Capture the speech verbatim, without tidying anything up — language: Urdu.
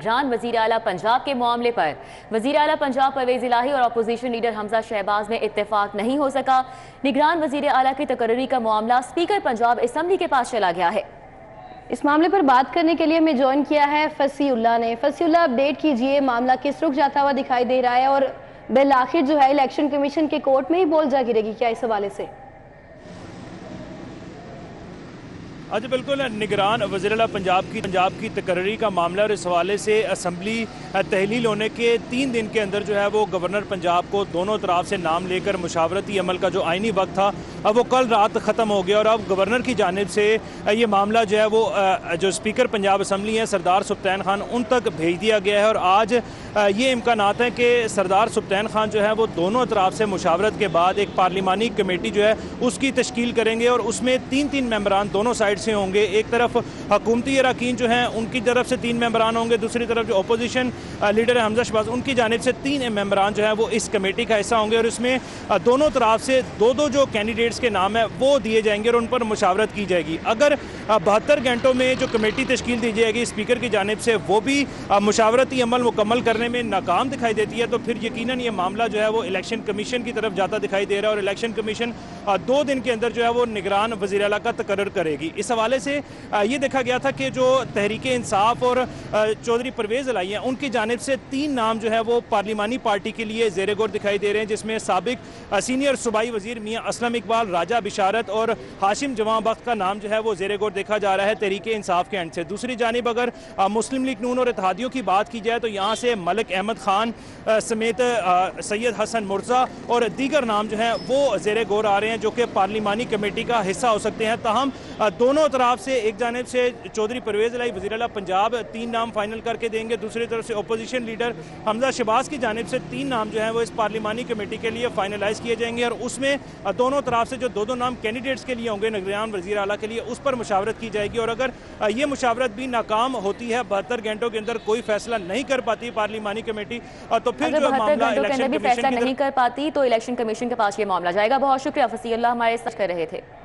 نگران وزیر اعلیٰ پنجاب کے معاملے پر وزیر اعلیٰ پنجاب پرویز الہی اور اپوزیشن لیڈر حمزہ شہباز میں اتفاق نہیں ہو سکا۔ نگران وزیر اعلیٰ کی تقرری کا معاملہ اسپیکر پنجاب اسمبلی کے پاس چلا گیا ہے۔ اس معاملے پر بات کرنے کے لیے ہمیں جوائن کیا ہے فصیح اللہ نے۔ فصیح اللہ، اپڈیٹ کیجئے، معاملہ کس رخ جاتا ہوا دکھائی دے رہا ہے اور بالآخر جو ہے الیکشن کمیشن کے کورٹ میں ہی بول جا گرے گی کیا اس حوالے سے؟ آج بالکل نگران وزیر اعلیٰ پنجاب کی پنجاب کی تقرری کا معاملہ اور اس حوالے سے اسمبلی تحلیل ہونے کے تین دن کے اندر جو ہے وہ گورنر پنجاب کو دونوں طرف سے نام لے کر مشاورتی عمل کا جو آئینی وقت تھا اب وہ کل رات ختم ہو گیا اور اب گورنر کی جانب سے یہ معاملہ جو ہے وہ جو اسپیکر پنجاب اسمبلی ہیں سردار سبطین خان ان تک بھیج دیا گیا ہے اور آج یہ امکانات ہیں کہ سردار سبطین خان جو ہے وہ دونوں طرف سے مشاورت کے بعد ایک پارلیمانی کمیٹی جو ہے اس کی تشکیل کریں گے اور اس میں تین تین ممبران دونوں سائڈ سے ہوں گے۔ ایک طرف حکومتی اراکین جو ہیں ان کی طرف سے تین ممبران ہوں گے، دوسری طرف جو اپوزیشن لیڈر حمزہ شہباز ان کی جانب سے تین ممبران جو ہیں وہ اس کمیٹی کا حصہ ہوں گے اور اس میں دونوں طرف سے دو دو جو کینڈیڈیٹس کے نام ہیں وہ دیے جائیں گے اور ان پر مشاورت کی جائے گی۔ اگر بہتر گھنٹوں میں جو کمیٹی تشکیل دی جائے گی اسپیکر کی جانب سے وہ بھی مشاورتی عمل مکمل کرنے میں ناکام دکھائی دیتی ہے تو پھر یقیناً یہ معاملہ جو ہے وہ الیکشن کمیشن کی طرف جاتا دکھائی دے رہا ہے اور الیکشن کمیشن دو دن کے اندر جو ہے وہ نگران وزیر اعلیٰ کا تقرر کرے گی۔ اس حوالے سے یہ دیکھا گیا تھا کہ جو تحریک انصاف اور چودھری پرویز الہی ہیں ان کی جانب سے تین نام جو ہے وہ پارلیمانی پارٹی کے لیے زیر غور دکھائی دے رہے ہیں، جس میں سابق سینئر صوبائی وزیر میاں اسلم اقبال، راجہ بشارت اور ہاشم جواں بخت کا نام جو ہے وہ زیر غور دیکھا جا رہا ہے تحریک انصاف کے اینڈ سے۔ دوسری جانب اگر مسلم لیگ نون اور اتحادیوں کی بات کی جائے تو یہاں سے ملک احمد خان سمیت سید حسن مرزا اور دیگر نام جو ہیں وہ زیر غور آ رہے ہیں جو کہ پارلیمانی کمیٹی کا حصہ ہو سکتے ہیں۔ تاہم دونوں طرف سے ایک جانب سے چودھری پرویز الہی وزیر اعلیٰ پنجاب تین نام فائنل کر کے دیں گے، دوسری طرف سے اپوزیشن لیڈر حمزہ شہباز کی جانب سے تین نام جو ہیں وہ اس پارلیمانی کمیٹی کے لیے فائنلائز کیے جائیں گے اور اس میں دونوں طرف سے جو دو دو نام کینڈیڈیٹس کے لیے ہوں گے نگران وزیر اعلیٰ کے لیے اس پر مشاورت کی جائے گی اور اگر یہ مشاورت بھی ناکام ہوتی ہے بہتر گھنٹوں کے اندر کوئی فیصلہ نہیں کر پاتی پارلیمانی کمیٹی تو پھر جو معاملہ الیکشن کمیشن نہیں کر پاتی تو الیکشن کمیشن کے پاس یہ معاملہ جائے گا۔ بہت شکریہ فصیح اللہ ہمارے ساتھ کر رہے تھے۔